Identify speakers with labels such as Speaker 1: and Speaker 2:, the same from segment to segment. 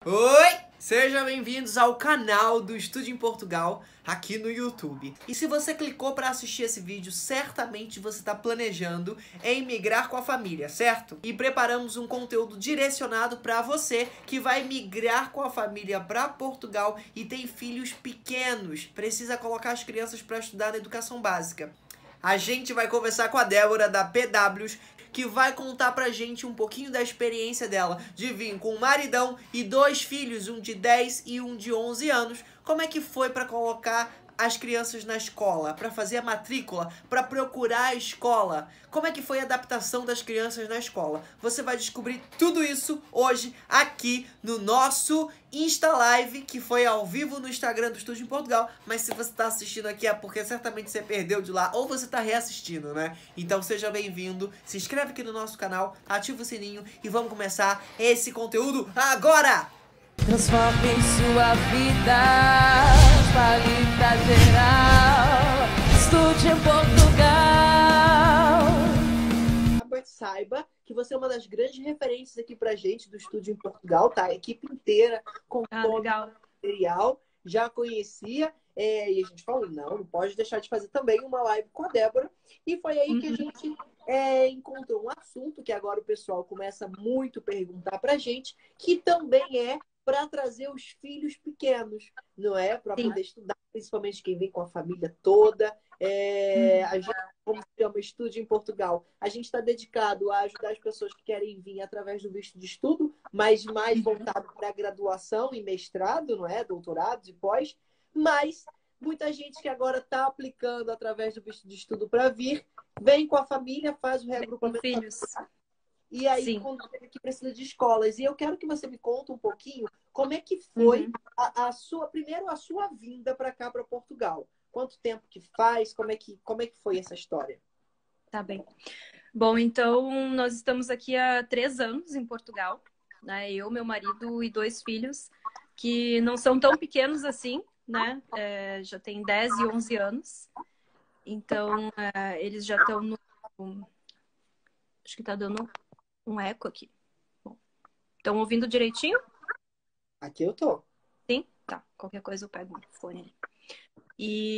Speaker 1: Oi! Sejam bem-vindos ao canal do Estúdio em Portugal aqui no YouTube. E se você clicou para assistir esse vídeo, certamente você está planejando em migrar com a família, certo? E preparamos um conteúdo direcionado para você que vai migrar com a família para Portugal e tem filhos pequenos, precisa colocar as crianças para estudar na educação básica. A gente vai conversar com a Débora da PWs, que vai contar pra gente um pouquinho da experiência dela de vir com um maridão e 2 filhos, um de 10 e um de 11 anos. Como é que foi pra colocar as crianças na escola, pra fazer a matrícula, pra procurar a escola? Como é que foi a adaptação das crianças na escola? Você vai descobrir tudo isso hoje aqui no nosso Insta Live, que foi ao vivo no Instagram do Estúdio em Portugal, mas se você está assistindo aqui é porque certamente você perdeu de lá ou você está reassistindo, né? Então seja bem-vindo, se inscreve aqui no nosso canal, ativa o sininho e vamos começar esse conteúdo agora!
Speaker 2: Transforme sua vida, fale pra geral. Estude em Portugal.
Speaker 3: Saiba que você é uma das grandes referências aqui pra gente do Estúdio em Portugal, tá? A equipe inteira com todo
Speaker 2: Legal.
Speaker 3: o material, já conhecia, e a gente falou, não pode deixar de fazer também uma live com a Débora. E foi aí que a gente encontrou um assunto que agora o pessoal começa muito a perguntar pra gente, que também é para trazer os filhos pequenos, não é? Para poder estudar, principalmente quem vem com a família toda. A gente, como se chama Estúdio em Portugal, a gente está dedicado a ajudar as pessoas que querem vir através do visto de estudo, mas mais voltado para graduação e mestrado, não é? Doutorados e pós. Mas muita gente que agora está aplicando através do visto de estudo para vir, vem com a família, faz o reagrupamento.
Speaker 2: Filhos.
Speaker 3: E aí, quando que precisa de escolas. E eu quero que você me conte um pouquinho como é que foi a sua vinda para cá, para Portugal. Quanto tempo que faz? Como é que foi essa história?
Speaker 2: Tá bem. Bom, então nós estamos aqui há 3 anos em Portugal, né? Eu, meu marido e 2 filhos, que não são tão pequenos assim, né? Já tem 10 e 11 anos. Então, eles já estão no... Acho que tá dando um eco aqui. Bom, estão ouvindo direitinho?
Speaker 3: Aqui eu tô.
Speaker 2: Sim? Tá. Qualquer coisa eu pego o fone ali. E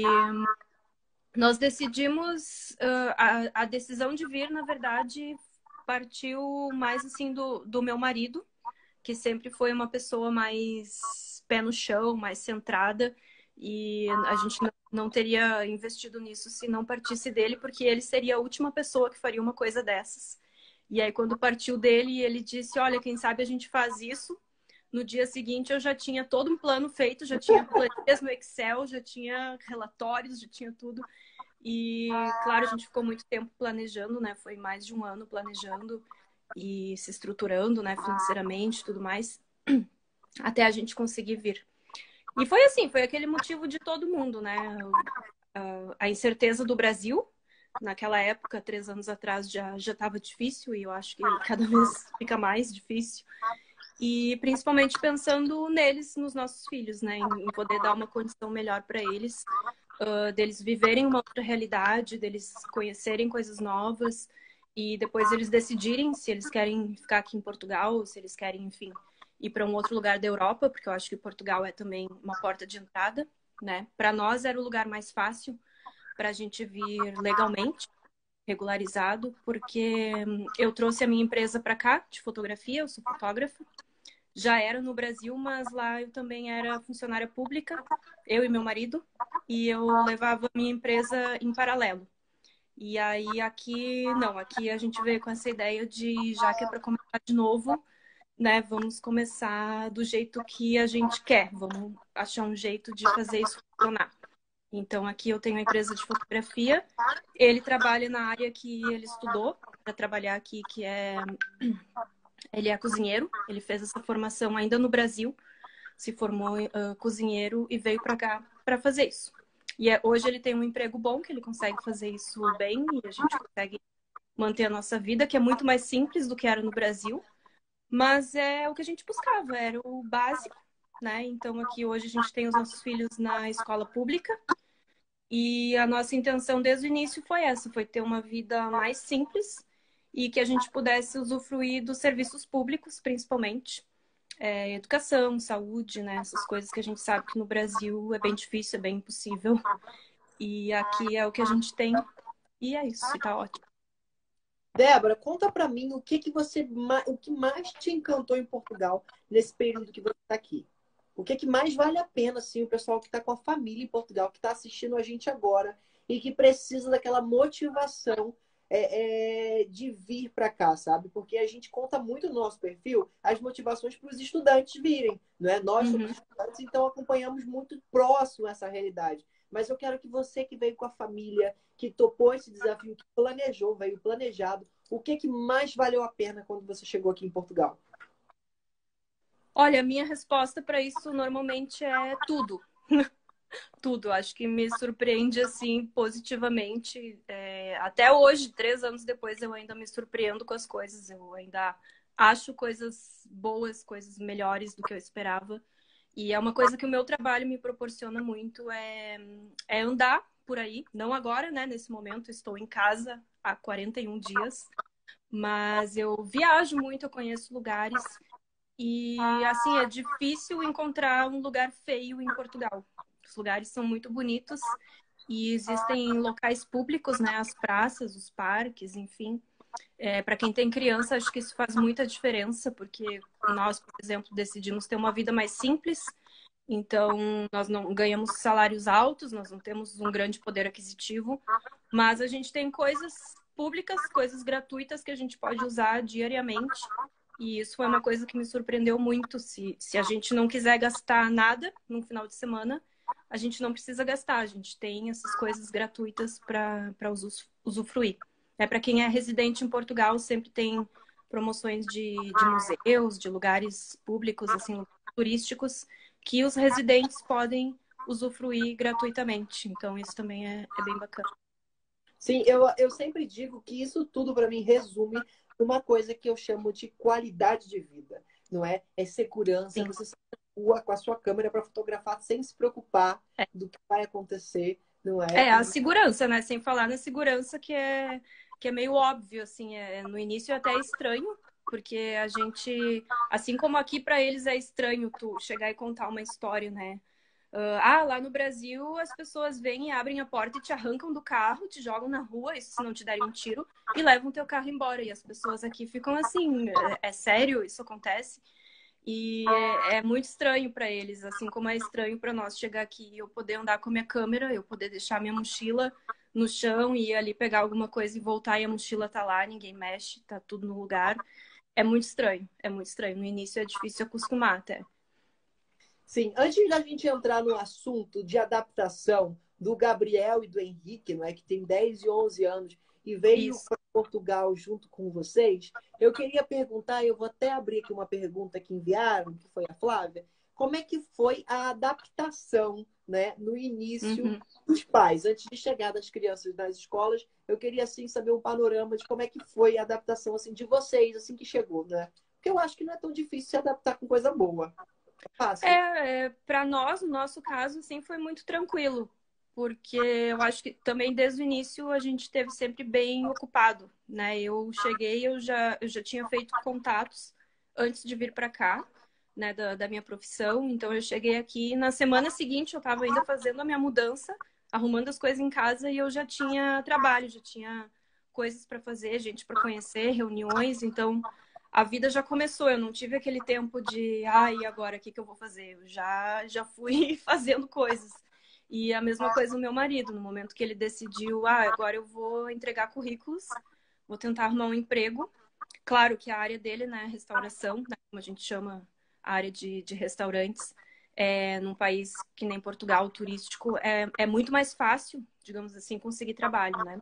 Speaker 2: nós decidimos... a decisão de vir, na verdade, partiu mais assim do meu marido, que sempre foi uma pessoa mais pé no chão, mais centrada. E a gente não teria investido nisso se não partisse dele, porque ele seria a última pessoa que faria uma coisa dessas. E aí, quando partiu dele, ele disse, olha, quem sabe a gente faz isso. No dia seguinte, eu já tinha todo um plano feito, já tinha planilhas no Excel, já tinha relatórios, já tinha tudo. E, claro, a gente ficou muito tempo planejando, né? Foi mais de um ano planejando e se estruturando, né, financeiramente e tudo mais, até a gente conseguir vir. E foi assim, foi aquele motivo de todo mundo, né? A incerteza do Brasil, naquela época, 3 anos atrás, já estava difícil, e eu acho que cada vez fica mais difícil. E principalmente pensando neles, nos nossos filhos, né? Em poder dar uma condição melhor para eles, deles viverem uma outra realidade, deles conhecerem coisas novas e depois eles decidirem se eles querem ficar aqui em Portugal, se eles querem, enfim, ir para um outro lugar da Europa, porque eu acho que Portugal é também uma porta de entrada, né? Para nós era o lugar mais fácil para a gente vir legalmente, regularizado, porque eu trouxe a minha empresa para cá de fotografia, eu sou fotógrafa. Já era no Brasil, mas lá eu também era funcionária pública, eu e meu marido, e eu levava a minha empresa em paralelo. E aí aqui, não, aqui a gente veio com essa ideia de, já que é para começar de novo, né, vamos começar do jeito que a gente quer, vamos achar um jeito de fazer isso funcionar. Então aqui eu tenho a empresa de fotografia, ele trabalha na área que ele estudou para trabalhar aqui, que é... Ele é cozinheiro, ele fez essa formação ainda no Brasil, se formou cozinheiro e veio para cá para fazer isso. E hoje ele tem um emprego bom, que ele consegue fazer isso bem e a gente consegue manter a nossa vida, que é muito mais simples do que era no Brasil. Mas é o que a gente buscava, era o básico, né? Então aqui hoje a gente tem os nossos filhos na escola pública e a nossa intenção desde o início foi essa, foi ter uma vida mais simples e que a gente pudesse usufruir dos serviços públicos, principalmente. educação, saúde, né? Essas coisas que a gente sabe que no Brasil é bem difícil, é bem impossível. E aqui é o que a gente tem. E é isso, e tá ótimo.
Speaker 3: Débora, conta pra mim o que mais te encantou em Portugal nesse período que você está aqui. O que mais vale a pena, assim, o pessoal que está com a família em Portugal, que está assistindo a gente agora e que precisa daquela motivação de vir para cá, sabe? Porque a gente conta muito no nosso perfil as motivações para os estudantes virem, não é? Nós somos estudantes, então acompanhamos muito próximo essa realidade. Mas eu quero que você que veio com a família, que topou esse desafio, que planejou, veio planejado, o que mais valeu a pena quando você chegou aqui em Portugal?
Speaker 2: Olha, a minha resposta para isso normalmente é tudo. Tudo. Acho que me surpreende, assim, positivamente. Até hoje, 3 anos depois, eu ainda me surpreendo com as coisas. Eu ainda acho coisas boas, coisas melhores do que eu esperava. E é uma coisa que o meu trabalho me proporciona muito, é andar por aí. Não agora, né? Nesse momento, estou em casa há 41 dias. Mas eu viajo muito, eu conheço lugares. E, assim, é difícil encontrar um lugar feio em Portugal. Os lugares são muito bonitos e existem locais públicos, né? As praças, os parques, enfim. Para quem tem criança, acho que isso faz muita diferença, porque nós, por exemplo, decidimos ter uma vida mais simples. Então, nós não ganhamos salários altos, nós não temos um grande poder aquisitivo, mas a gente tem coisas públicas, coisas gratuitas que a gente pode usar diariamente. E isso foi uma coisa que me surpreendeu muito. Se a gente não quiser gastar nada no final de semana, a gente não precisa gastar. A gente tem essas coisas gratuitas para usufruir. Para quem é residente em Portugal, sempre tem promoções de museus, de lugares públicos, assim, turísticos, que os residentes podem usufruir gratuitamente. Então, isso também é bem bacana.
Speaker 3: Sim, eu sempre digo que isso tudo para mim resume uma coisa que eu chamo de qualidade de vida, não é? É segurança,
Speaker 2: Sim.
Speaker 3: você sai na rua com a sua câmera para fotografar sem se preocupar do que vai acontecer, não é?
Speaker 2: A segurança, né? Sem falar na segurança que é meio óbvio, assim. No início é até estranho, porque a gente, assim como aqui para eles é estranho tu chegar e contar uma história, né? Lá no Brasil as pessoas vêm e abrem a porta e te arrancam do carro, te jogam na rua, isso se não te derem um tiro, e levam teu carro embora. E as pessoas aqui ficam assim, é sério? Isso acontece? E é muito estranho para eles, assim como é estranho para nós chegar aqui e eu poder andar com a minha câmera, eu poder deixar minha mochila no chão e ir ali pegar alguma coisa e voltar e a mochila tá lá, ninguém mexe, tá tudo no lugar. É muito estranho, é muito estranho. No início é difícil acostumar até.
Speaker 3: Sim, antes da gente entrar no assunto de adaptação do Gabriel e do Henrique, não é, que tem 10 e 11 anos e veio
Speaker 2: Isso.
Speaker 3: para Portugal junto com vocês, eu queria perguntar, eu vou até abrir aqui uma pergunta que enviaram, que foi a Flávia, como é que foi a adaptação, né, no início dos pais, antes de chegar das crianças nas escolas, eu queria assim saber um panorama de como é que foi a adaptação assim de vocês assim que chegou, né? Porque eu acho que não é tão difícil se adaptar com coisa boa. Fácil.
Speaker 2: Para nós, no nosso caso, assim, foi muito tranquilo, porque eu acho que também desde o início a gente esteve sempre bem ocupado, né? Eu cheguei, eu já tinha feito contatos antes de vir para cá, né, da minha profissão, então eu cheguei aqui e na semana seguinte eu estava ainda fazendo a minha mudança, arrumando as coisas em casa e eu já tinha trabalho, já tinha coisas para fazer, gente para conhecer, reuniões, então a vida já começou, eu não tive aquele tempo de, e agora o que que eu vou fazer? Eu já fui fazendo coisas. E a mesma coisa o meu marido, no momento que ele decidiu, agora eu vou entregar currículos, vou tentar arrumar um emprego. Claro que a área dele, né, restauração, né, como a gente chama a área de restaurantes, num país que nem Portugal, turístico, é muito mais fácil, digamos assim, conseguir trabalho, né?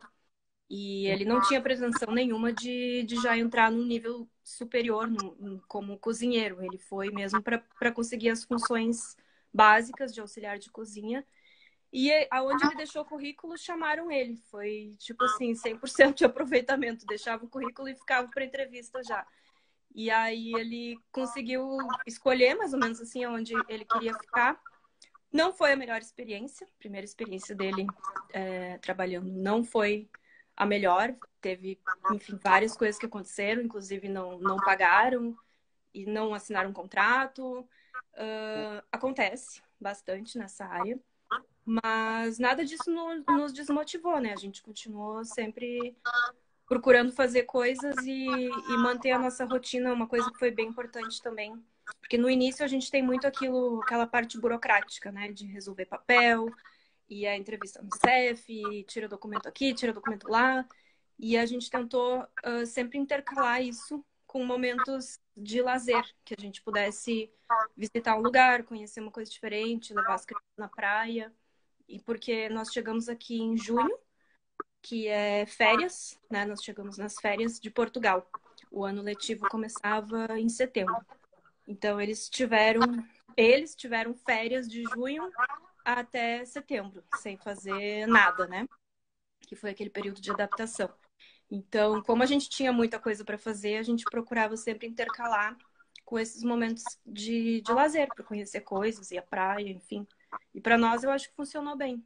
Speaker 2: E ele não tinha pretensão nenhuma de já entrar num nível superior como cozinheiro. Ele foi mesmo para conseguir as funções básicas de auxiliar de cozinha. E aonde ele deixou o currículo, chamaram ele. Foi tipo assim, 100% de aproveitamento. Deixava o currículo e ficava para entrevista já. E aí ele conseguiu escolher mais ou menos assim onde ele queria ficar. Não foi a melhor experiência. A primeira experiência dele trabalhando não foi a melhor. Teve, enfim, várias coisas que aconteceram, inclusive não pagaram. e não assinar um contrato. Acontece bastante nessa área, mas nada disso nos desmotivou, né? A gente continuou sempre procurando fazer coisas e manter a nossa rotina, uma coisa que foi bem importante também. Porque no início a gente tem muito aquela parte burocrática, né? De resolver papel, e a entrevista no CEF, tira documento aqui, tira documento lá. E a gente tentou sempre intercalar isso com momentos de lazer, que a gente pudesse visitar um lugar, conhecer uma coisa diferente, levar as crianças na praia. E porque nós chegamos aqui em junho, que é férias, né? Nós chegamos nas férias de Portugal. O ano letivo começava em setembro. Então, eles tiveram férias de junho até setembro, sem fazer nada, né? Que foi aquele período de adaptação. Então, como a gente tinha muita coisa para fazer, a gente procurava sempre intercalar com esses momentos de lazer, para conhecer coisas, ir à praia, enfim. E para nós, eu acho que funcionou bem.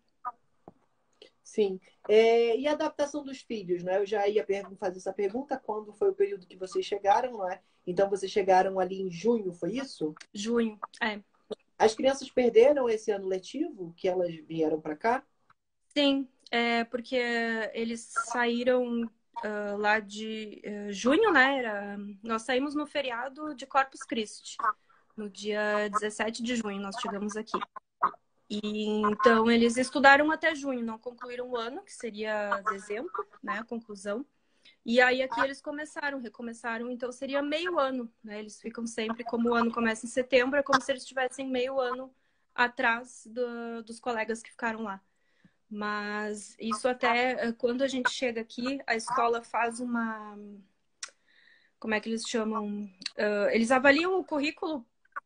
Speaker 3: Sim. E a adaptação dos filhos, né? Eu já ia fazer essa pergunta, quando foi o período que vocês chegaram, não é? Então, vocês chegaram ali em junho, foi isso?
Speaker 2: Junho, é.
Speaker 3: As crianças perderam esse ano letivo, que elas vieram para cá?
Speaker 2: Sim, porque eles saíram lá de junho, né? Nós saímos no feriado de Corpus Christi, no dia 17 de junho nós chegamos aqui. E então eles estudaram até junho, não concluíram o ano, que seria dezembro, né? A conclusão. E aí aqui eles recomeçaram, então seria meio ano, né? Eles ficam sempre, como o ano começa em setembro, é como se eles estivessem meio ano atrás dos colegas que ficaram lá. Mas isso até quando a gente chega aqui, a escola faz uma... Como é que eles chamam? Eles avaliam o currículo,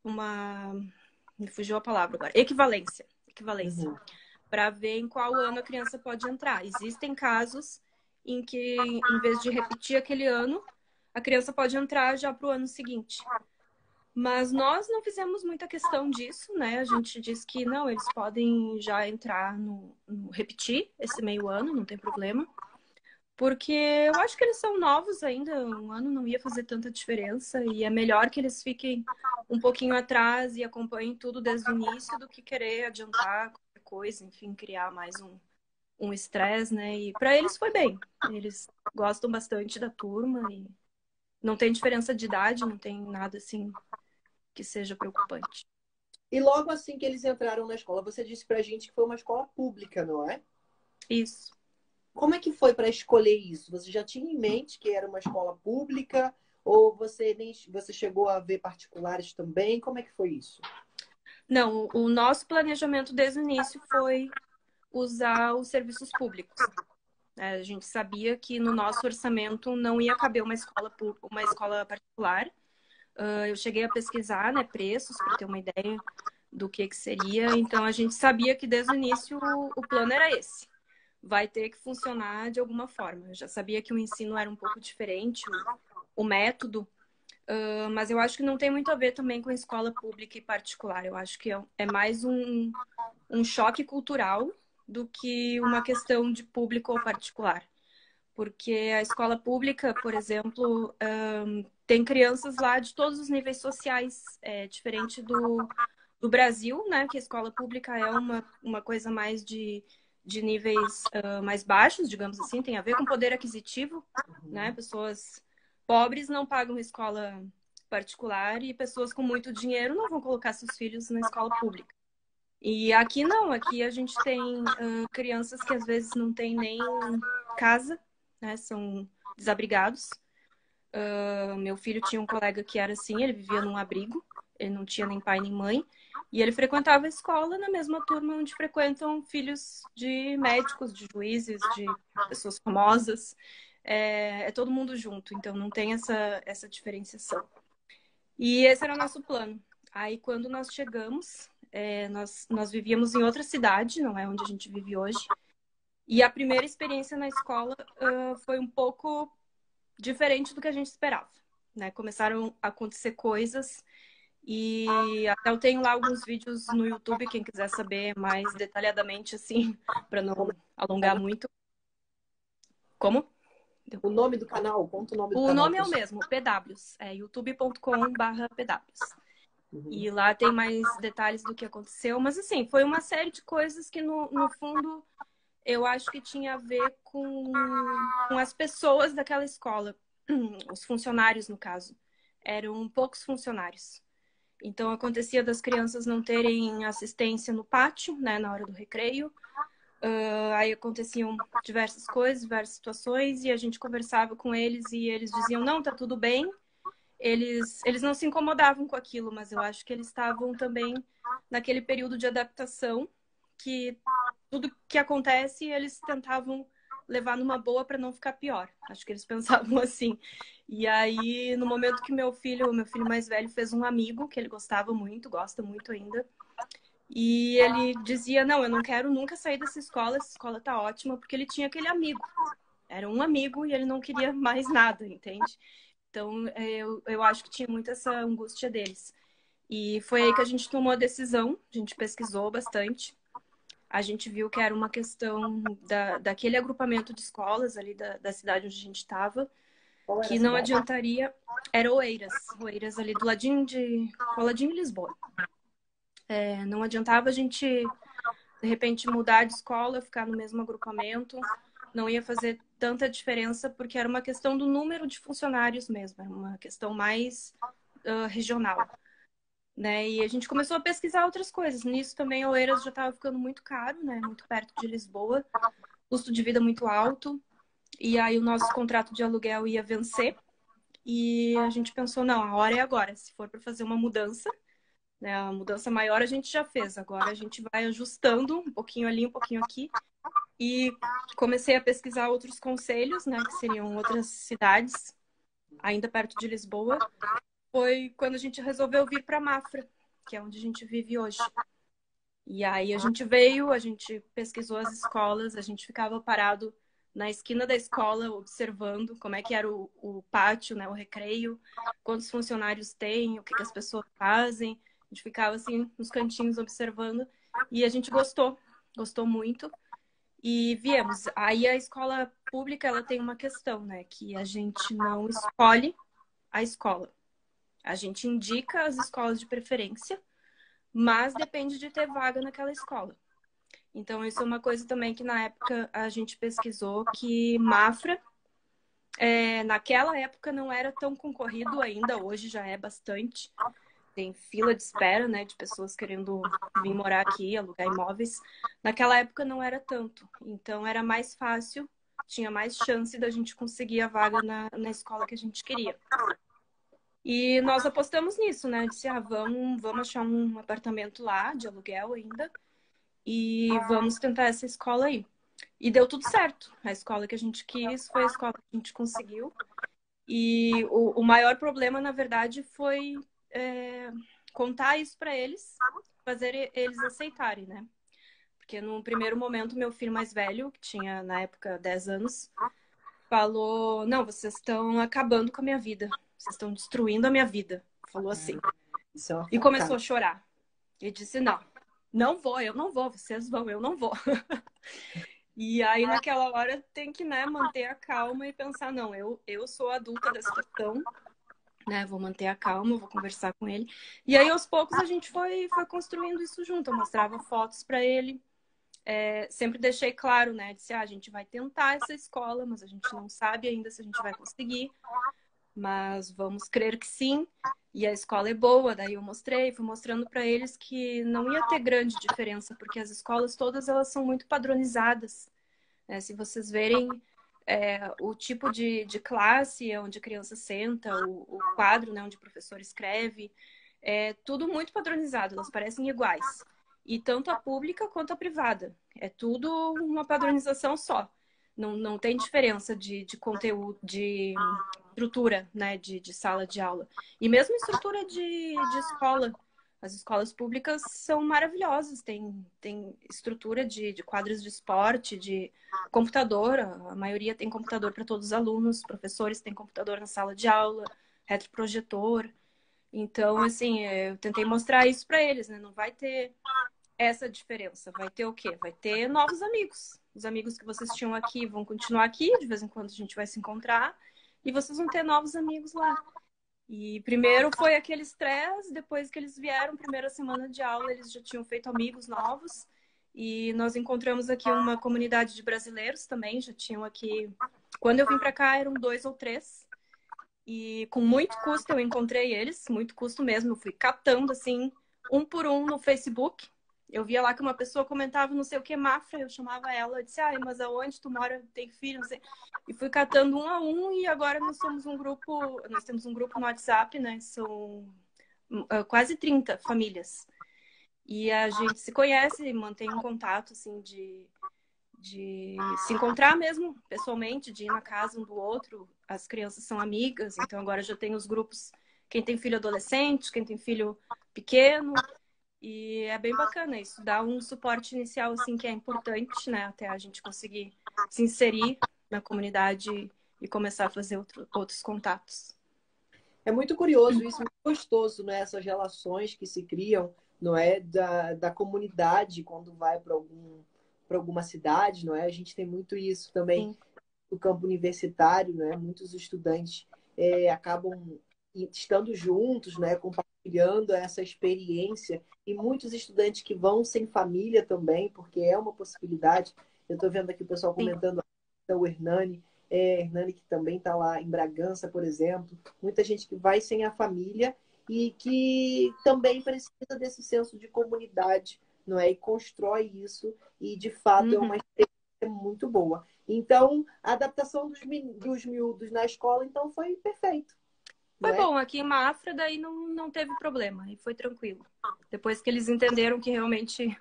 Speaker 2: me fugiu a palavra agora. Equivalência.
Speaker 3: Uhum.
Speaker 2: Para ver em qual ano a criança pode entrar. Existem casos em que, em vez de repetir aquele ano, a criança pode entrar já para o ano seguinte. Mas nós não fizemos muita questão disso, né? A gente disse que não, eles podem já entrar repetir esse meio ano, não tem problema. Porque eu acho que eles são novos ainda, um ano não ia fazer tanta diferença e é melhor que eles fiquem um pouquinho atrás e acompanhem tudo desde o início do que querer adiantar qualquer coisa, enfim, criar mais um estresse, né? E para eles foi bem. Eles gostam bastante da turma e não tem diferença de idade, não tem nada assim que seja preocupante.
Speaker 3: E logo assim que eles entraram na escola, você disse pra gente que foi uma escola pública, não é?
Speaker 2: Isso.
Speaker 3: Como é que foi para escolher isso? Você já tinha em mente que era uma escola pública ou você chegou a ver particulares também? Como é que foi isso?
Speaker 2: Não, o nosso planejamento desde o início foi usar os serviços públicos. A gente sabia que no nosso orçamento não ia caber uma escola particular. Eu cheguei a pesquisar, né, preços para ter uma ideia do que seria. Então a gente sabia que desde o início o plano era esse. Vai ter que funcionar de alguma forma. Eu já sabia que o ensino era um pouco diferente, o método, mas eu acho que não tem muito a ver também com a escola pública e particular. Eu acho que é mais um choque cultural do que uma questão de público ou particular. Porque a escola pública, por exemplo, tem crianças lá de todos os níveis sociais, diferente do Brasil, né? Que a escola pública é uma coisa mais de níveis mais baixos, digamos assim, tem a ver com poder aquisitivo, né? Pessoas pobres não pagam escola particular e pessoas com muito dinheiro não vão colocar seus filhos na escola pública. E aqui não, aqui a gente tem crianças que às vezes não têm nem casa, né? São desabrigados. Meu filho tinha um colega que era assim, ele vivia num abrigo, ele não tinha nem pai nem mãe, e ele frequentava a escola na mesma turma onde frequentam filhos de médicos, de juízes, de pessoas famosas. É todo mundo junto, então não tem essa diferenciação. E esse era o nosso plano. Aí quando nós chegamos, nós vivíamos em outra cidade, não é onde a gente vive hoje. E a primeira experiência na escola foi um pouco diferente do que a gente esperava, né? Começaram a acontecer coisas e até eu tenho lá alguns vídeos no YouTube, quem quiser saber mais detalhadamente, assim, para não alongar muito. Como?
Speaker 3: O nome do canal? Conta o nome do
Speaker 2: O
Speaker 3: canal.
Speaker 2: nome é o mesmo, PWs. É youtube.com/PWs. E lá tem mais detalhes do que aconteceu. Mas, assim, foi uma série de coisas que, no fundo, eu acho que tinha a ver com as pessoas daquela escola. Os funcionários, no caso. Eram poucos funcionários. Então, acontecia das crianças não terem assistência no pátio, né, na hora do recreio. Aí aconteciam diversas coisas, diversas situações, e a gente conversava com eles e eles diziam, não, tá tudo bem. Eles não se incomodavam com aquilo, mas eu acho que eles estavam também naquele período de adaptação, que tudo que acontece eles tentavam levar numa boa para não ficar pior. Acho que eles pensavam assim. E aí, no momento que o meu filho mais velho, fez um amigo que ele gostava muito, gosta muito ainda, e ele dizia, não, eu não quero nunca sair dessa escola, essa escola tá ótima, porque ele tinha aquele amigo. Era um amigo e ele não queria mais nada, entende? Então, eu acho que tinha muito essa angústia deles. E foi aí que a gente tomou a decisão, a gente pesquisou bastante. A gente viu que era uma questão daquele agrupamento de escolas ali da cidade onde a gente estava, que não adiantaria. Era Oeiras ali do ladinho coladinho de Lisboa. Não adiantava a gente, de repente, mudar de escola, ficar no mesmo agrupamento. Não ia fazer tanta diferença, porque era uma questão do número de funcionários mesmo. Era uma questão mais regional. Né? E a gente começou a pesquisar outras coisas. Nisso também Oeiras já estava ficando muito caro, né? Muito perto de Lisboa. Custo de vida muito alto. E aí o nosso contrato de aluguel ia vencer. E a gente pensou, não, a hora é agora. Se for para fazer uma mudança, né? A mudança maior a gente já fez. Agora a gente vai ajustando um pouquinho ali, um pouquinho aqui. E comecei a pesquisar outros concelhos, né? Que seriam outras cidades, ainda perto de Lisboa. Foi quando a gente resolveu vir para Mafra, que é onde a gente vive hoje. E aí a gente veio, a gente pesquisou as escolas, a gente ficava parado na esquina da escola observando como é que era o pátio, né, o recreio, quantos funcionários tem, o que as pessoas fazem. A gente ficava assim nos cantinhos observando e a gente gostou muito e viemos. Aí a escola pública, ela tem uma questão, né, que a gente não escolhe a escola. A gente indica as escolas de preferência, mas depende de ter vaga naquela escola. Então, isso é uma coisa também que na época a gente pesquisou, que Mafra, naquela época não era tão concorrido ainda, hoje já é bastante. Tem fila de espera, né, de pessoas querendo vir morar aqui, alugar imóveis. Naquela época não era tanto, então era mais fácil, tinha mais chance da gente conseguir a vaga na escola que a gente queria. E nós apostamos nisso, né? Disse, vamos achar um apartamento lá, de aluguel ainda, e vamos tentar essa escola aí. E deu tudo certo. A escola que a gente quis foi a escola que a gente conseguiu. E o maior problema, na verdade, foi contar isso para eles, fazer eles aceitarem, né? Porque no primeiro momento, meu filho mais velho, que tinha na época 10 anos, falou, não, vocês estão acabando com a minha vida. Vocês estão destruindo a minha vida. Falou assim. E começou a chorar. E disse, não vou, eu não vou. Vocês vão, eu não vou. E aí, naquela hora, tem que, né, manter a calma e pensar, não, eu sou adulta da situação, né? Vou manter a calma, vou conversar com ele. E aí, aos poucos, a gente foi construindo isso junto. Eu mostrava fotos para ele. Sempre deixei claro, né? Disse, a gente vai tentar essa escola, mas a gente não sabe ainda se a gente vai conseguir. Mas vamos crer que sim. E a escola é boa. Daí eu fui mostrando para eles que não ia ter grande diferença, porque as escolas todas elas são muito padronizadas. Se vocês verem o tipo de classe onde a criança senta, o quadro, né, onde o professor escreve, é tudo muito padronizado, elas parecem iguais. E tanto a pública quanto a privada. É tudo uma padronização só. Não tem diferença de conteúdo, de estrutura, né, de sala de aula. E mesmo estrutura de escola. As escolas públicas são maravilhosas. Tem estrutura de quadras de esporte, de computador. A maioria tem computador para todos os alunos. Os professores têm computador na sala de aula, retroprojetor. Então, assim, eu tentei mostrar isso para eles, né? Não vai ter essa diferença. Vai ter o quê? Vai ter novos amigos. Os amigos que vocês tinham aqui vão continuar aqui, de vez em quando a gente vai se encontrar, e vocês vão ter novos amigos lá. E primeiro foi aquele estresse, depois que eles vieram, primeira semana de aula, eles já tinham feito amigos novos. E nós encontramos aqui uma comunidade de brasileiros também, já tinham aqui. Quando eu vim para cá, eram 2 ou 3. E com muito custo eu encontrei eles, muito custo mesmo. Eu fui catando, assim, um por um no Facebook. Eu via lá que uma pessoa comentava não sei o que, Mafra, eu chamava ela, eu disse, mas aonde tu mora, tem filho, não sei. E fui catando um a um, e agora nós temos um grupo no WhatsApp, né? São quase 30 famílias. E a gente se conhece, mantém um contato, assim, de se encontrar mesmo pessoalmente, de ir na casa um do outro. As crianças são amigas, então agora já tem os grupos, quem tem filho adolescente, quem tem filho pequeno. E é bem bacana isso, dá um suporte inicial, assim, que é importante, né? Até a gente conseguir se inserir na comunidade e começar a fazer outros contatos.
Speaker 3: É muito curioso isso, muito gostoso, né? Essas relações que se criam, não é? Da comunidade quando vai para alguma cidade, não é? A gente tem muito isso também
Speaker 2: Sim.
Speaker 3: no campo universitário, né? Muitos estudantes acabam estando juntos, né? Compartilhando essa experiência. E muitos estudantes que vão sem família também, porque é uma possibilidade. Eu estou vendo aqui o pessoal
Speaker 2: Sim.
Speaker 3: comentando, o Hernani, Hernani que também está lá em Bragança, por exemplo. Muita gente que vai sem a família e que também precisa desse senso de comunidade, não é? E constrói isso, e de fato é uma experiência muito boa. Então, a adaptação dos miúdos na escola, então, foi perfeito.
Speaker 2: Foi bom, aqui em Mafra daí não teve problema, e foi tranquilo. Depois que eles entenderam que realmente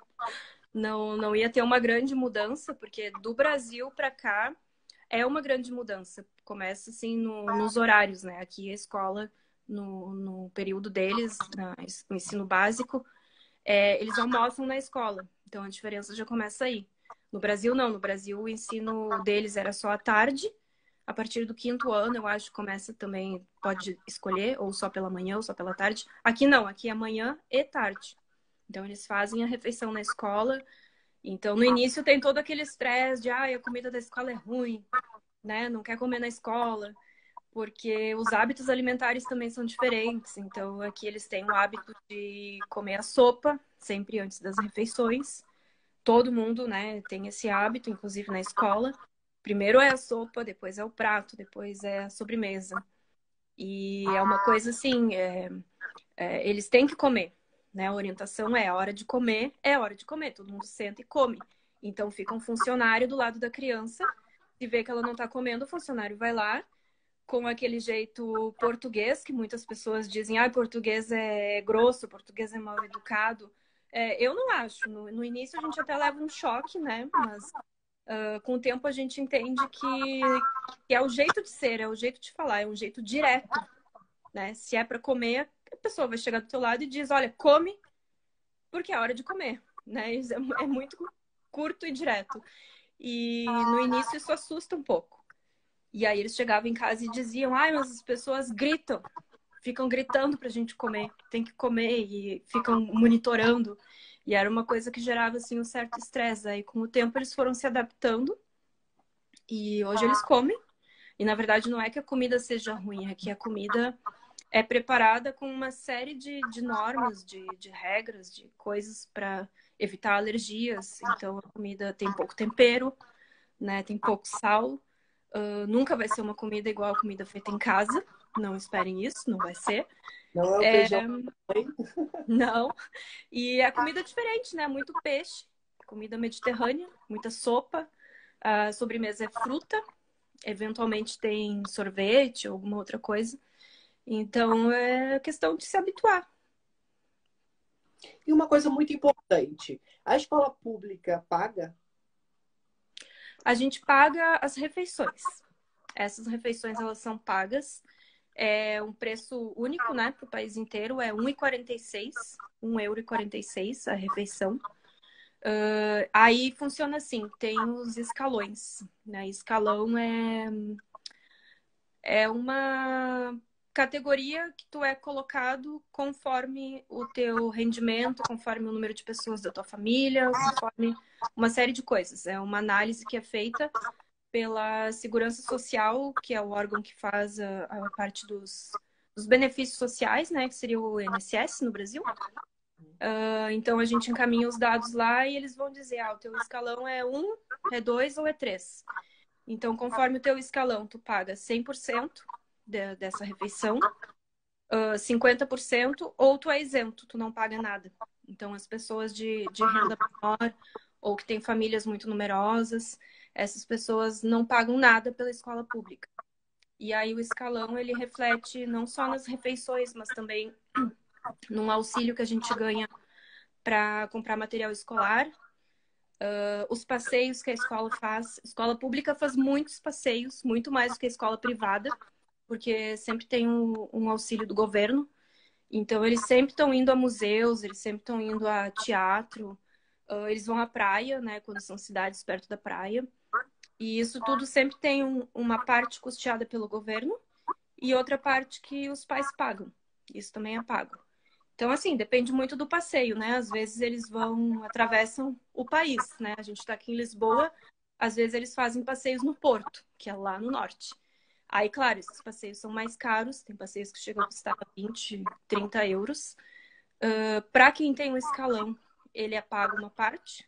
Speaker 2: não ia ter uma grande mudança, porque do Brasil para cá é uma grande mudança. Começa assim nos horários, né? Aqui a escola, no período deles, no ensino básico, eles almoçam na escola. Então a diferença já começa aí. No Brasil, não. No Brasil, o ensino deles era só à tarde. A partir do 5º ano, eu acho, começa também, pode escolher, ou só pela manhã, ou só pela tarde. Aqui não, aqui é manhã e tarde. Então eles fazem a refeição na escola. Então no início tem todo aquele estresse de, a comida da escola é ruim, né? Não quer comer na escola, porque os hábitos alimentares também são diferentes. Então aqui eles têm o hábito de comer a sopa sempre antes das refeições. Todo mundo, né, tem esse hábito, inclusive na escola. Primeiro é a sopa, depois é o prato, depois é a sobremesa. E é uma coisa assim, eles têm que comer, né? A orientação é a hora de comer, é hora de comer. Todo mundo senta e come. Então fica um funcionário do lado da criança. Se vê que ela não está comendo, o funcionário vai lá com aquele jeito português, que muitas pessoas dizem, português é grosso, português é mal educado. Eu não acho. No início a gente até leva um choque, né? Mas com o tempo a gente entende que é o jeito de ser, é o jeito de falar, é um jeito direto, né? Se é para comer, a pessoa vai chegar do teu lado e diz, olha, come, porque é hora de comer, né? Isso é muito curto e direto. E no início isso assusta um pouco. E aí eles chegavam em casa e diziam, mas as pessoas gritam, ficam gritando pra gente comer, tem que comer, e ficam monitorando. E era uma coisa que gerava, assim, um certo estresse. Aí, com o tempo, eles foram se adaptando. E hoje eles comem. E, na verdade, não é que a comida seja ruim. É que a comida é preparada com uma série de normas, de regras, de coisas para evitar alergias. Então, a comida tem pouco tempero, né? Tem pouco sal. Nunca vai ser uma comida igual a comida feita em casa. Não esperem isso, não vai ser.
Speaker 3: Não é o feijão.
Speaker 2: Não. E a comida é diferente, né? Muito peixe, comida mediterrânea, muita sopa. A sobremesa é fruta, eventualmente tem sorvete ou alguma outra coisa. Então é questão de se habituar.
Speaker 3: E uma coisa muito importante, a escola pública paga?
Speaker 2: A gente paga as refeições. Essas refeições, elas são pagas. É um preço único, né, para o país inteiro. É R$ 1,46, € 1,46 a refeição. Aí funciona assim, tem os escalões, né? Escalão é categoria que tu é colocado conforme o teu rendimento, conforme o número de pessoas da tua família, conforme uma série de coisas. É uma análise que é feita pela Segurança Social, que é o órgão que faz a parte dos benefícios sociais, né, que seria o INSS no Brasil. Então a gente encaminha os dados lá e eles vão dizer, o teu escalão é 1, é 2 ou é 3. Então, conforme o teu escalão, tu paga 100% dessa refeição, 50% ou tu é isento, tu não paga nada. Então, as pessoas de renda menor ou que têm famílias muito numerosas, essas pessoas não pagam nada pela escola pública. E aí o escalão, ele reflete não só nas refeições, mas também num auxílio que a gente ganha para comprar material escolar, os passeios que a escola faz. A escola pública faz muitos passeios, muito mais do que a escola privada, porque sempre tem um auxílio do governo. Então, eles sempre estão indo a museus, eles sempre estão indo a teatro, eles vão à praia, né, quando são cidades perto da praia. E isso tudo sempre tem uma parte custeada pelo governo e outra parte que os pais pagam. Isso também é pago. Então, assim, depende muito do passeio, né? Às vezes eles atravessam o país, né? A gente está aqui em Lisboa, às vezes eles fazem passeios no Porto, que é lá no norte. Aí, claro, esses passeios são mais caros, tem passeios que chegam a custar 20, 30 euros. Para quem tem um escalão, ele é pago uma parte,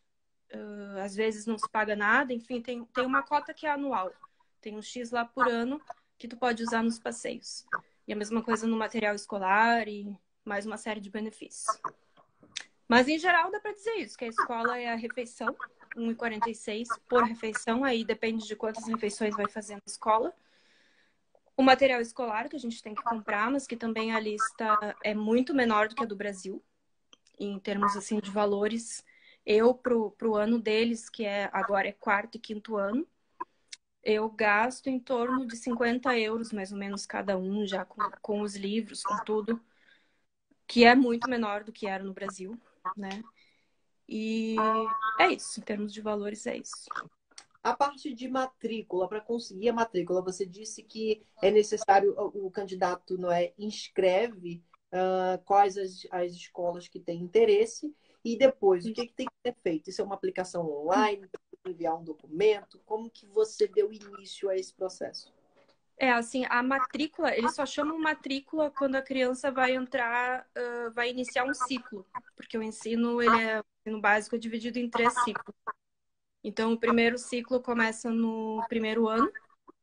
Speaker 2: às vezes não se paga nada, enfim, tem uma cota que é anual. Tem um X lá por ano que tu pode usar nos passeios. E a mesma coisa no material escolar e mais uma série de benefícios. Mas, em geral, dá para dizer isso, que a escola é a refeição, 1,46 por refeição, aí depende de quantas refeições vai fazer na escola. O material escolar que a gente tem que comprar, mas que também a lista é muito menor do que a do Brasil, em termos assim de valores. Eu, pro ano deles, que agora é quarto e quinto ano, eu gasto em torno de 50 euros, mais ou menos, cada um, já com os livros, com tudo, que é muito menor do que era no Brasil, né? E é isso, em termos de valores, é isso.
Speaker 3: A parte de matrícula, para conseguir a matrícula, você disse que é necessário, o candidato não é, inscreve quais as escolas que têm interesse e depois, o que tem que ser feito? Isso é uma aplicação online, enviar um documento? Como que você deu início a esse processo?
Speaker 2: Assim, a matrícula, eles só chamam matrícula quando a criança vai entrar, vai iniciar um ciclo, porque o ensino básico é dividido em 3 ciclos. Então, o primeiro ciclo começa no primeiro ano,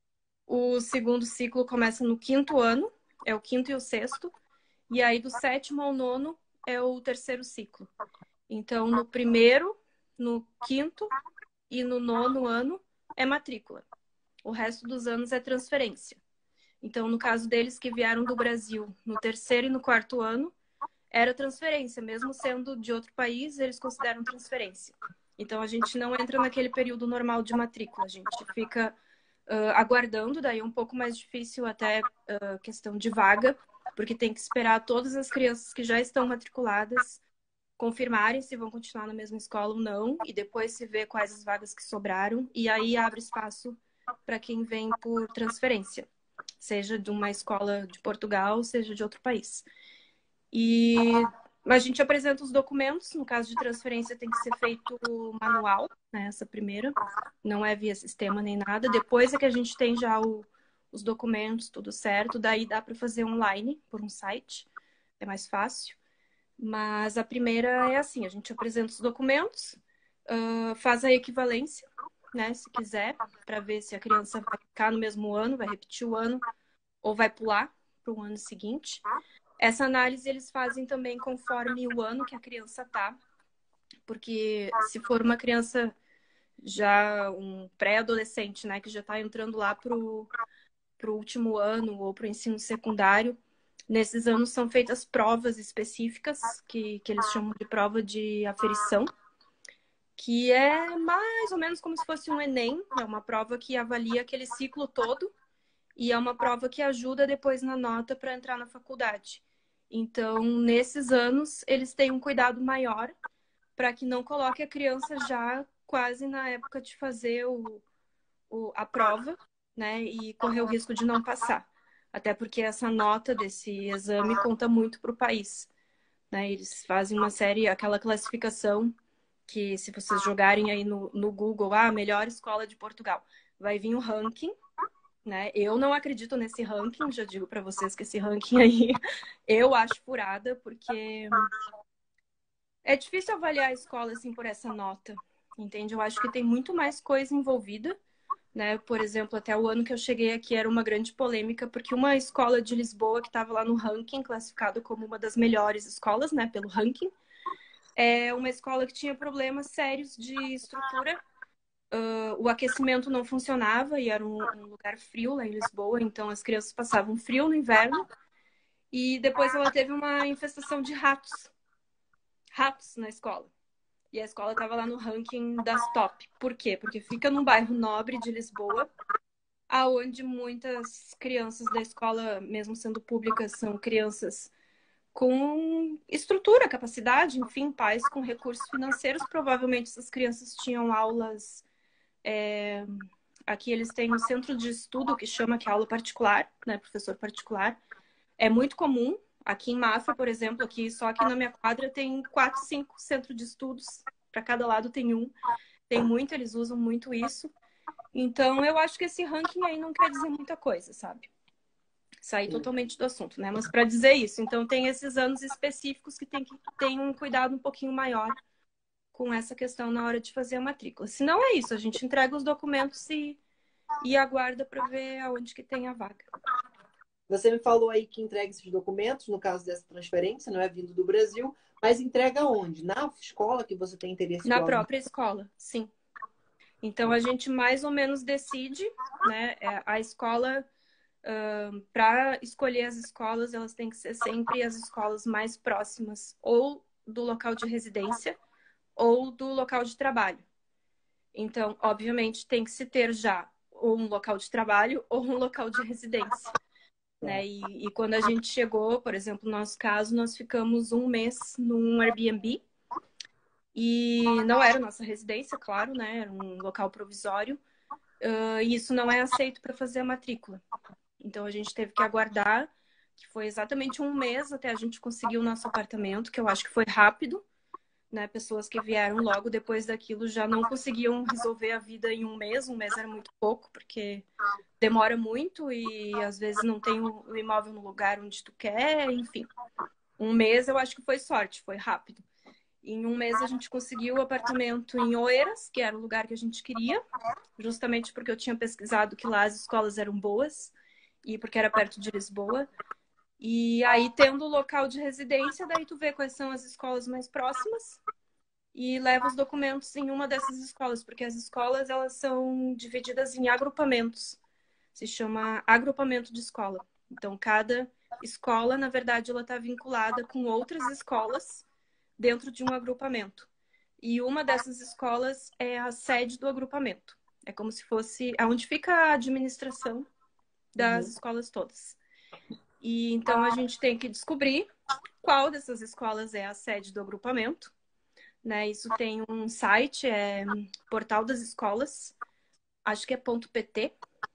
Speaker 2: o segundo ciclo começa no quinto ano, é o quinto e o sexto, e aí do 7º ao 9º é o terceiro ciclo. Então, no primeiro, no quinto e no 9º ano é matrícula. O resto dos anos é transferência. Então, no caso deles que vieram do Brasil no terceiro e no quarto ano, era transferência. Mesmo sendo de outro país, eles consideram transferência. Então, a gente não entra naquele período normal de matrícula. A gente fica aguardando, daí é um pouco mais difícil até questão de vaga, porque tem que esperar todas as crianças que já estão matriculadas confirmarem se vão continuar na mesma escola ou não, e depois se vê quais as vagas que sobraram, e aí abre espaço para quem vem por transferência, seja de uma escola de Portugal, seja de outro país. E a gente apresenta os documentos, no caso de transferência tem que ser feito manual, né, essa primeira, não é via sistema nem nada. Depois é que a gente tem já os documentos, tudo certo, daí dá para fazer online por um site, é mais fácil. Mas a primeira é assim, a gente apresenta os documentos, faz a equivalência, né, se quiser, para ver se a criança vai ficar no mesmo ano, vai repetir o ano, ou vai pular para o ano seguinte. Essa análise eles fazem também conforme o ano que a criança tá, porque se for uma criança já um pré-adolescente, né, que já está entrando lá pro último ano ou pro ensino secundário, nesses anos são feitas provas específicas, que eles chamam de prova de aferição, que é mais ou menos como se fosse um Enem, é uma prova que avalia aquele ciclo todo e é uma prova que ajuda depois na nota para entrar na faculdade. Então, nesses anos, eles têm um cuidado maior para que não coloque a criança já quase na época de fazer a prova, né, e correr o risco de não passar. até porque essa nota desse exame conta muito para o país, né? Eles fazem uma série, aquela classificação que se vocês jogarem aí no Google, melhor escola de Portugal, vai vir o ranking, né? Eu não acredito nesse ranking, já digo para vocês que esse ranking aí eu acho furada, porque é difícil avaliar a escola assim por essa nota, entende? Eu acho que tem muito mais coisa envolvida, né? Por exemplo, até o ano que eu cheguei aqui era uma grande polêmica, porque uma escola de Lisboa que estava lá no ranking, classificado como uma das melhores escolas, né, pelo ranking, é uma escola que tinha problemas sérios de estrutura. O aquecimento não funcionava e era um lugar frio lá em Lisboa, então as crianças passavam frio no inverno. E depois ela teve uma infestação de ratos na escola. E a escola estava lá no ranking das top. Por quê? Porque fica num bairro nobre de Lisboa, aonde muitas crianças da escola, mesmo sendo públicas, são crianças com estrutura, capacidade, enfim, pais com recursos financeiros. Provavelmente essas crianças tinham aulas. Aqui eles têm um centro de estudo que chama que é aula particular, né, professor particular. É muito comum. Aqui em Mafra, por exemplo, só aqui na minha quadra tem 4, 5 centros de estudos. Para cada lado tem um. Tem muito, eles usam muito isso. Então, eu acho que esse ranking aí não quer dizer muita coisa, sabe? Sair totalmente do assunto, né? Mas para dizer isso, então tem esses anos específicos que tem um cuidado um pouquinho maior com essa questão na hora de fazer a matrícula. Se não é isso, a gente entrega os documentos e aguarda para ver aonde que tem a vaga.
Speaker 3: Você me falou aí que entrega esses documentos, no caso dessa transferência, não é vindo do Brasil, mas entrega onde? Na escola que você tem interesse?
Speaker 2: Na própria escola, sim. Então, a gente mais ou menos decide, né? A escola, para escolher as escolas, elas têm que ser sempre as escolas mais próximas ou do local de residência ou do local de trabalho. Então, obviamente, tem que se ter já ou um local de trabalho ou um local de residência. Né? E quando a gente chegou, por exemplo, no nosso caso, nós ficamos um mês num Airbnb e não era nossa residência, claro, né? Era um local provisório e isso não é aceito para fazer a matrícula. Então a gente teve que aguardar, que foi exatamente um mês até a gente conseguir o nosso apartamento, que eu acho que foi rápido, né? Pessoas que vieram logo depois daquilo já não conseguiam resolver a vida em um mês era muito pouco, porque demora muito e às vezes não tem o imóvel no lugar onde tu quer, enfim. Um mês eu acho que foi sorte, foi rápido. Em um mês a gente conseguiu o apartamento em Oeiras, que era o lugar que a gente queria, justamente porque eu tinha pesquisado que lá as escolas eram boas e porque era perto de Lisboa. E aí, tendo o local de residência, daí tu vê quais são as escolas mais próximas e leva os documentos em uma dessas escolas, porque as escolas elas são divididas em agrupamentos. Se chama agrupamento de escola. Então, cada escola, na verdade, ela está vinculada com outras escolas dentro de um agrupamento. E uma dessas escolas é a sede do agrupamento. É como se fosse onde fica a administração das escolas todas. E então a gente tem que descobrir qual dessas escolas é a sede do agrupamento. Né? Isso tem um site, Portal das Escolas, acho que é .pt.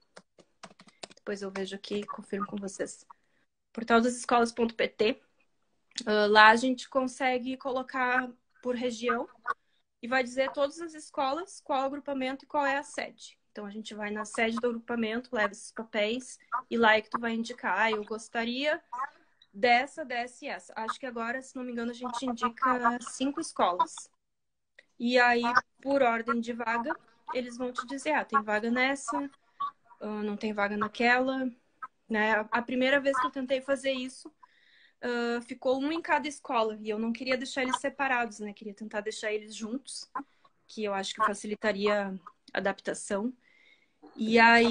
Speaker 2: Depois eu vejo aqui e confirmo com vocês. portaldasescolas.pt. Lá a gente consegue colocar por região e vai dizer todas as escolas, qual o agrupamento e qual é a sede. Então a gente vai na sede do agrupamento, leva esses papéis e lá é que tu vai indicar, eu gostaria dessa e essa. Acho que agora, se não me engano, a gente indica 5 escolas. E aí, por ordem de vaga, eles vão te dizer, tem vaga nessa, não tem vaga naquela. Né? A primeira vez que eu tentei fazer isso, ficou um em cada escola. E eu não queria deixar eles separados, né? Queria tentar deixar eles juntos, que eu acho que facilitaria a adaptação. E aí...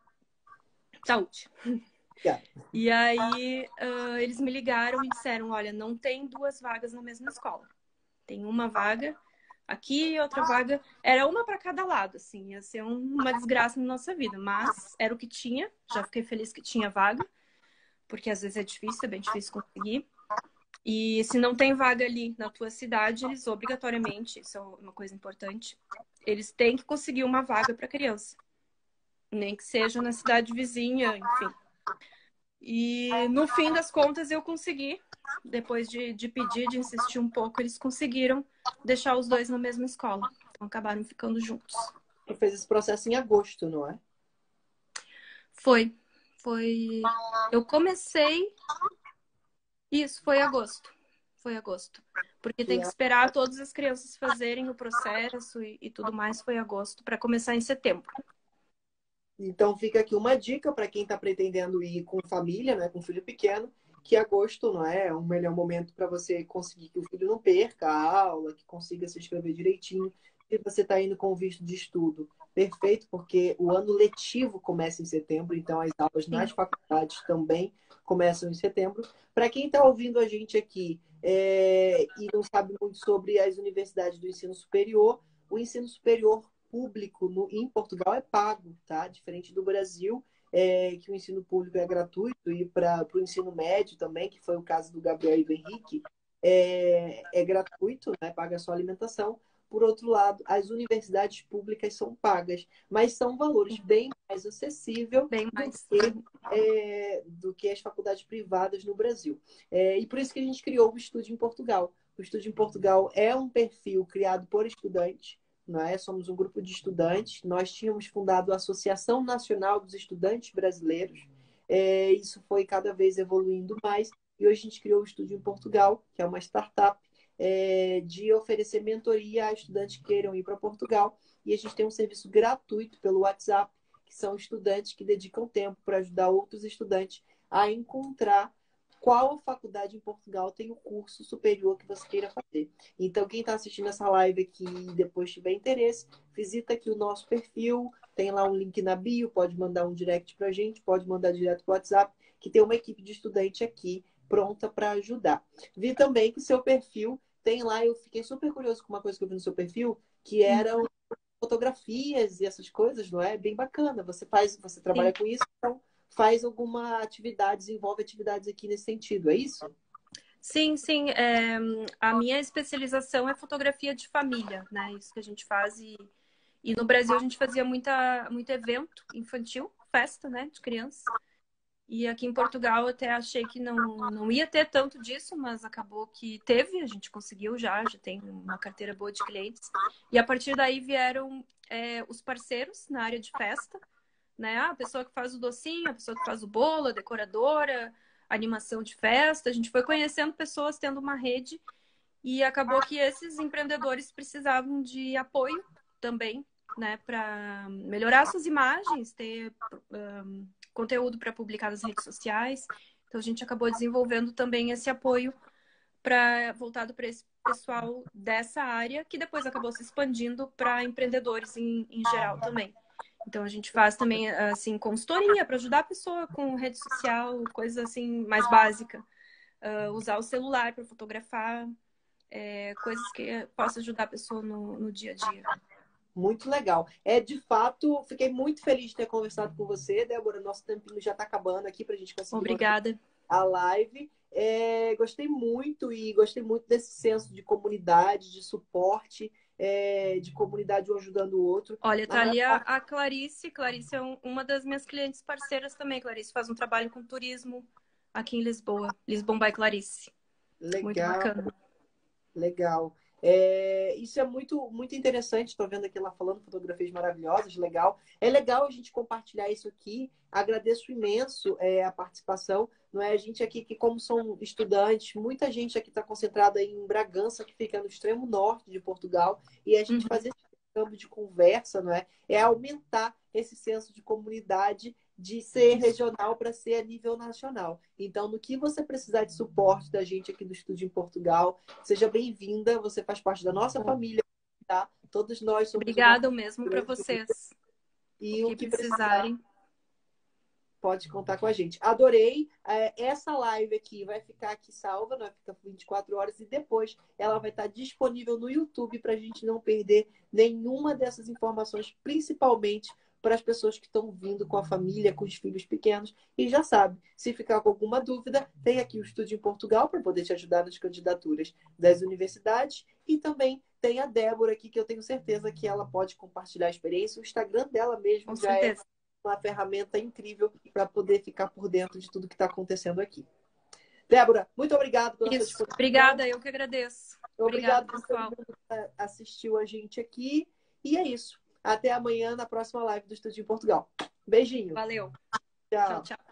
Speaker 2: Saúde! E aí, eles me ligaram e disseram, olha, não tem 2 vagas na mesma escola. Tem uma vaga aqui e outra vaga. Era uma para cada lado, assim. Ia ser uma desgraça na nossa vida. Mas era o que tinha. Já fiquei feliz que tinha vaga. Porque às vezes é difícil, é bem difícil conseguir. E se não tem vaga ali na tua cidade, eles obrigatoriamente, isso é uma coisa importante, eles têm que conseguir uma vaga para criança. Nem que seja na cidade vizinha, enfim. E no fim das contas eu consegui, depois de pedir, de insistir um pouco, eles conseguiram deixar os dois na mesma escola. Então acabaram ficando juntos.
Speaker 3: Tu fez esse processo em agosto, não é?
Speaker 2: Foi. Eu comecei. Isso, foi agosto. Foi agosto. Porque tem que esperar todas as crianças fazerem o processo e tudo mais. Foi agosto, para começar em setembro.
Speaker 3: Então fica aqui uma dica para quem está pretendendo ir com família, né, com filho pequeno, que agosto não é o melhor momento para você conseguir que o filho não perca a aula, que consiga se inscrever direitinho. Se você está indo com visto de estudo, perfeito, porque o ano letivo começa em setembro, então as aulas nas faculdades também começam em setembro. Para quem está ouvindo a gente aqui e não sabe muito sobre as universidades do ensino superior, o ensino superior público em Portugal é pago, tá? Diferente do Brasil, que o ensino público é gratuito, e para o ensino médio também, que foi o caso do Gabriel e do Henrique, é gratuito, né? Paga só alimentação. Por outro lado, as universidades públicas são pagas, mas são valores bem mais acessíveis
Speaker 2: Bem mais.
Speaker 3: do que as faculdades privadas no Brasil. E por isso que a gente criou o Estúdio em Portugal. O Estúdio em Portugal é um perfil criado por estudantes, não é? Somos um grupo de estudantes. Nós tínhamos fundado a Associação Nacional dos Estudantes Brasileiros. Isso foi cada vez evoluindo mais. E hoje a gente criou o Estúdio em Portugal, que é uma startup de oferecer mentoria a estudantes que queiram ir para Portugal. E a gente tem um serviço gratuito pelo WhatsApp, que são estudantes que dedicam tempo para ajudar outros estudantes a encontrar qual faculdade em Portugal tem o curso superior que você queira fazer. Então, quem está assistindo essa live aqui e depois tiver interesse, visita aqui o nosso perfil, tem lá um link na bio, pode mandar um direct para a gente, pode mandar direto para o WhatsApp, que tem uma equipe de estudante aqui pronta para ajudar. Vi também que seu perfil tem lá, eu fiquei super curioso com uma coisa que eu vi no seu perfil, que eram fotografias e essas coisas, não é? Bem bacana. Você trabalha com isso, então faz alguma atividade, desenvolve atividades aqui nesse sentido, é isso?
Speaker 2: Sim. A minha especialização é fotografia de família, né? Isso que a gente faz. E no Brasil a gente fazia muito evento infantil, festa, né, de criança. E aqui em Portugal eu até achei que não ia ter tanto disso, mas acabou que teve, a gente conseguiu já tem uma carteira boa de clientes. E a partir daí vieram os parceiros na área de festa, né? A pessoa que faz o docinho, a pessoa que faz o bolo, a decoradora, a animação de festa. A gente foi conhecendo pessoas, tendo uma rede, e acabou que esses empreendedores precisavam de apoio também, né? Para melhorar suas imagens, ter conteúdo para publicar nas redes sociais. Então a gente acabou desenvolvendo também esse apoio voltado para esse pessoal dessa área, que depois acabou se expandindo para empreendedores em geral também. Então a gente faz também assim consultoria para ajudar a pessoa com rede social, coisas assim mais básicas. Usar o celular para fotografar, coisas que possam ajudar a pessoa no dia a dia.
Speaker 3: Muito legal. De fato, fiquei muito feliz de ter conversado com você, Débora. Nosso tempinho já está acabando aqui para a gente conseguir
Speaker 2: Obrigada.
Speaker 3: A live. Gostei muito desse senso de comunidade, de suporte, de comunidade um ajudando o outro.
Speaker 2: Olha, tá ali a Clarice. Clarice é uma das minhas clientes parceiras também. Clarice faz um trabalho com turismo aqui em Lisboa. Lisbon by Clarice.
Speaker 3: Legal.
Speaker 2: Muito bacana.
Speaker 3: Legal. Isso é muito, muito interessante. Estou vendo aqui ela falando fotografias maravilhosas, legal. É legal a gente compartilhar isso aqui. Agradeço imenso a participação. Não é a gente aqui que, como são estudantes, muita gente aqui está concentrada em Bragança, que fica no extremo norte de Portugal, e a gente fazer esse câmbio de conversa, não é? É aumentar esse senso de comunidade, de ser regional para ser a nível nacional. Então, no que você precisar de suporte da gente aqui do Estúdio em Portugal, seja bem-vinda, você faz parte da nossa família, tá? Todos nós somos...
Speaker 2: Obrigada mesmo para vocês.
Speaker 3: E
Speaker 2: o que precisarem,
Speaker 3: pode contar com a gente. Adorei. Essa live aqui vai ficar aqui salva, vai ficar por 24 horas, e depois ela vai estar disponível no YouTube para a gente não perder nenhuma dessas informações, principalmente para as pessoas que estão vindo com a família, com os filhos pequenos. E já sabe, se ficar com alguma dúvida, tem aqui o Estúdio em Portugal para poder te ajudar nas candidaturas das universidades. E também tem a Débora aqui, que eu tenho certeza que ela pode compartilhar a experiência. O Instagram dela mesmo
Speaker 2: com
Speaker 3: já
Speaker 2: certeza.
Speaker 3: uma ferramenta incrível para poder ficar por dentro de tudo que está acontecendo aqui. Débora, muito obrigado pela sua
Speaker 2: Isso.
Speaker 3: disposição.
Speaker 2: Obrigada, eu que agradeço.
Speaker 3: Obrigado
Speaker 2: Obrigada,
Speaker 3: por todo
Speaker 2: pessoal.
Speaker 3: mundo que assistiu a gente aqui. E é isso. Até amanhã na próxima live do Estúdio em Portugal. Beijinho.
Speaker 2: Valeu.
Speaker 3: Tchau.
Speaker 2: Tchau, tchau.